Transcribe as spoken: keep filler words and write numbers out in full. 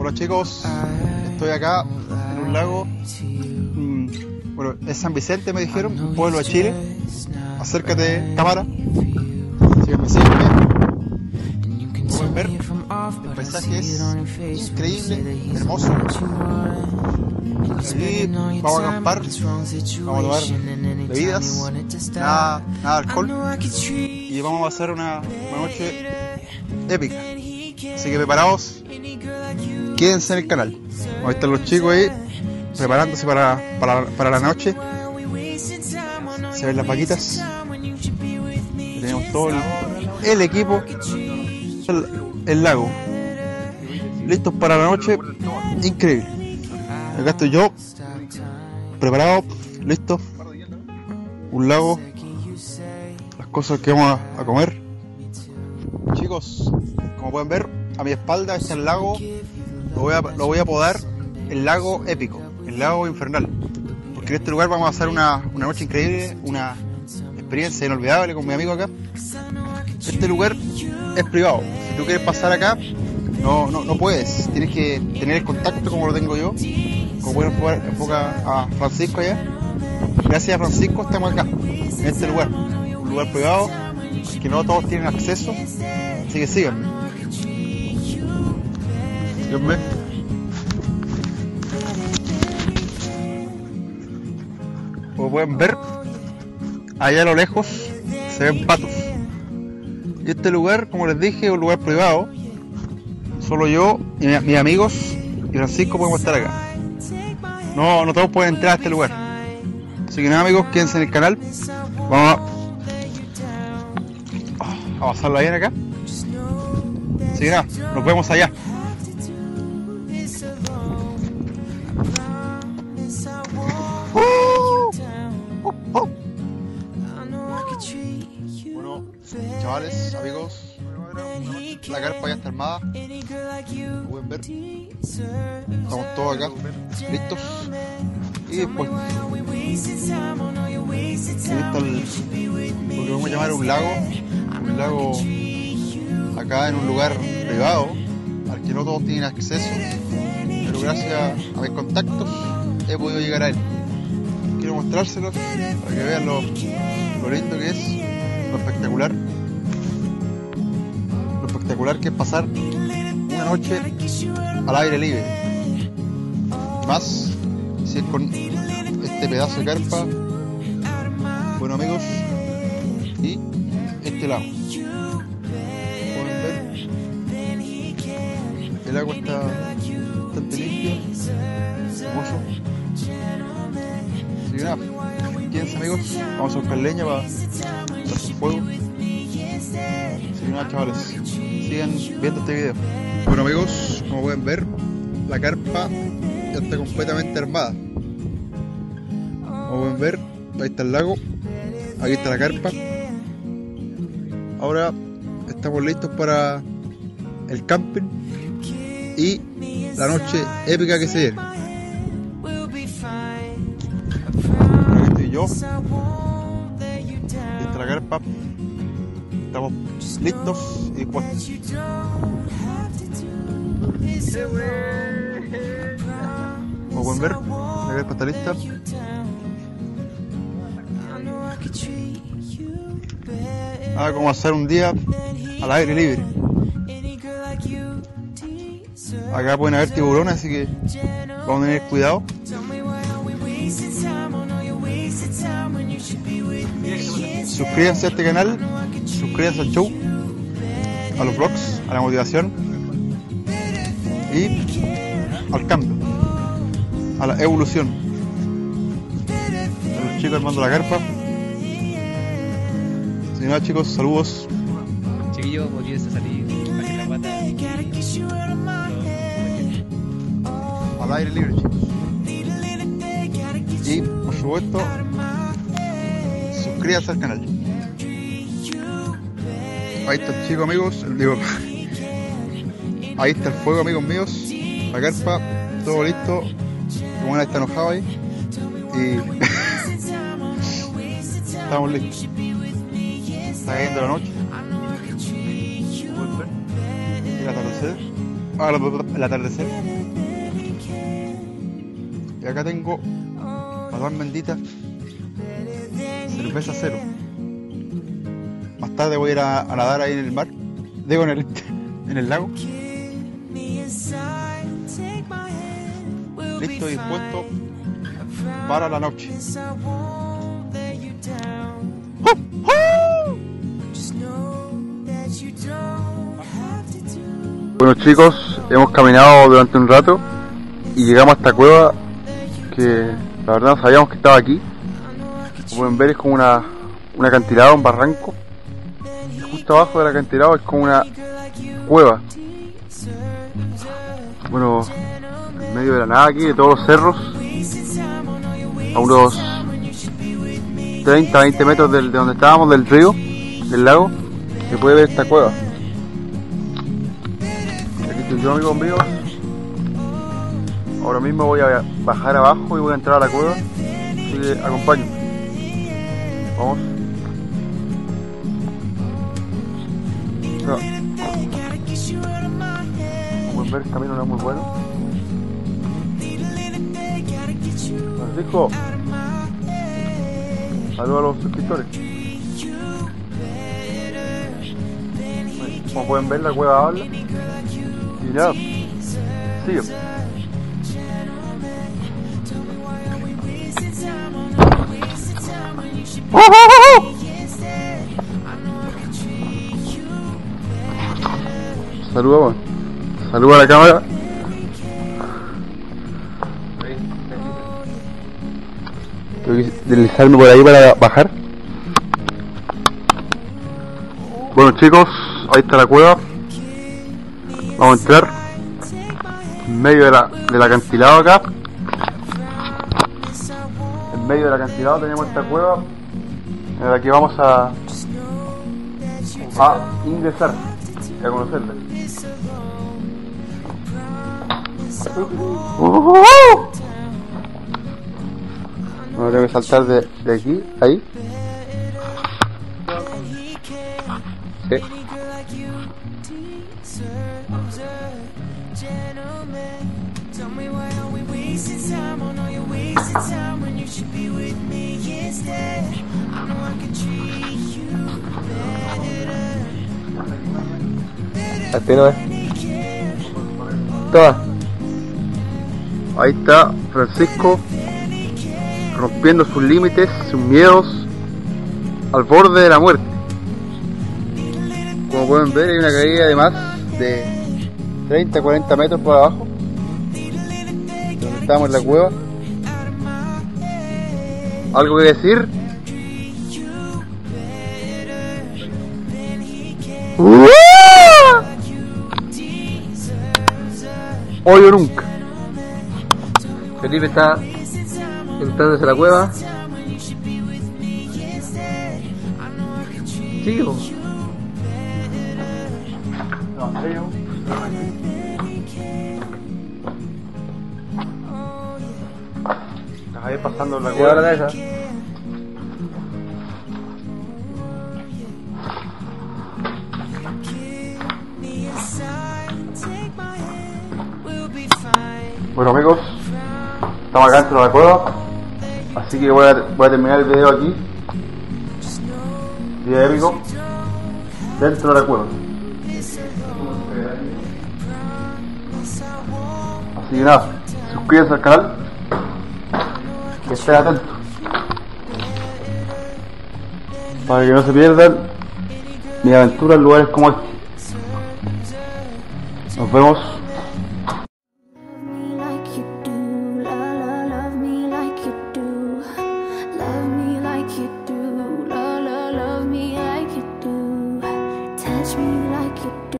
Hola chicos, estoy acá en un lago, mm, bueno, es San Vicente me dijeron, un pueblo de Chile. Acércate, cámara, sígueme, sígueme. Como pueden ver, el paisaje es increíble, hermoso. Aquí vamos a acampar, vamos a tomar bebidas, nada, nada de alcohol, y vamos a hacer una, una noche épica. Así que preparados, quédense en el canal. Ahí están los chicos ahí preparándose para, para, para la noche. Se ven las vaquitas. Tenemos todo el, el equipo, el, el lago, listos para la noche. Increíble. Acá estoy yo, preparado, listo. Un lago, las cosas que vamos a, a comer. Chicos, como pueden ver, a mi espalda está el lago. Lo voy a, lo voy a apodar el lago épico, el lago infernal. Porque en este lugar vamos a hacer una, una noche increíble, una experiencia inolvidable con mi amigo acá. Este lugar es privado. Si tú quieres pasar acá, no, no, no puedes. Tienes que tener el contacto como lo tengo yo. Como pueden enfocar a Francisco allá. Gracias a Francisco estamos acá, en este lugar. Un lugar privado, que no todos tienen acceso. Así que síganme. Síganme. Como pueden ver, allá a lo lejos se ven patos. Y este lugar, como les dije, es un lugar privado. Solo yo y mi, mis amigos y Francisco podemos estar acá. No, no todos pueden entrar a este lugar. Así que nada, amigos, quédense en el canal. Vamos a, a pasarla bien acá. Así que nada, nos vemos allá. Bueno, chavales, amigos, la carpa ya está armada. Como pueden ver, estamos todos acá, listos. Y después, ahí está el, lo que vamos a llamar un lago. Un lago acá en un lugar privado, al que no todos tienen acceso. Pero gracias a mis contactos he podido llegar a él. Quiero mostrárselos para que vean lo, lo lindo que es, lo espectacular. Lo espectacular que es pasar una noche al aire libre. Y más si es con este pedazo de carpa, bueno amigos, y este lago. Pueden ver, el agua está bastante limpia, hermoso. Así que nada, quédense amigos, vamos a buscar leña para hacer fuego. Así que nada, chavales, sigan viendo este video. Bueno amigos, como pueden ver, la carpa ya está completamente armada. Como pueden ver, ahí está el lago, aquí está la carpa. Ahora estamos listos para el camping y la noche épica que se viene. Aquí estoy yo, ahí está la carpa. Estamos listos y dispuestos. Como pueden ver, la carpa está lista. Nada como hacer un día al aire libre. Acá pueden haber tiburones, así que vamos a tener cuidado. Suscríbanse a este canal, suscríbanse al show, a los vlogs, a la motivación y al cambio, a la evolución. A los chicos armando la carpa. Así que nada, chicos, saludos. Chiquillos, olvídense salir, bajen la guata. Al aire libre, chicos. Y por supuesto, suscríbanse al canal. Ahí está el chico, amigos. Digo, ahí está el fuego, amigos míos. La carpa, todo listo. Como una está enojado ahí. Y estamos listos. Está cayendo la noche. El atardecer. Ah, el atardecer. Y acá tengo, perdón bendita, cerveza cero. Más tarde voy a ir a, a nadar ahí en el mar, digo en el, en el lago. Listo y dispuesto para la noche. Bueno chicos, hemos caminado durante un rato y llegamos a esta cueva que la verdad no sabíamos que estaba aquí. Como pueden ver es como una, un acantilado, un barranco, y justo abajo del acantilado es como una cueva. Bueno, en medio de la nada aquí, de todos los cerros, a unos treinta a veinte metros del, de donde estábamos, del río, del lago, se puede ver esta cueva. Aquí estoy yo, amigos míos. Ahora mismo voy a bajar abajo y voy a entrar a la cueva, así que acompáñenme. Vamos. No. Como pueden ver, el camino no es muy bueno. Francisco, saludos a los suscriptores. Como pueden ver, la cueva habla. Y nada, sigue. ¡Oh, oh, oh! Saludos, saludos a la cámara. Tengo que deslizarme por ahí para bajar. Bueno chicos, ahí está la cueva. Vamos a entrar en medio de la, del acantilado acá. En medio del acantilado tenemos esta cueva en la que vamos a, a ingresar y a conocerla. Uh-huh. Ahora tengo que saltar de, de aquí, ahí. Sí. Así no es. Toma. Ahí está Francisco rompiendo sus límites, sus miedos, al borde de la muerte. Como pueden ver, hay una caída de más de treinta a cuarenta metros por abajo, donde estamos en la cueva. ¿Algo que decir? ¡Uh! Hoy o nunca. Felipe está entrándose a la cueva. Sigo. No, serio. Estás ahí pasando la cueva. La esa. Bueno amigos, estamos acá dentro de la cueva, así que voy a, voy a terminar el video aquí. Video épico dentro de la cueva. Así que nada, suscríbanse al canal, que estén atentos para que no se pierdan mi aventura en lugares como este. Nos vemos. Love me like you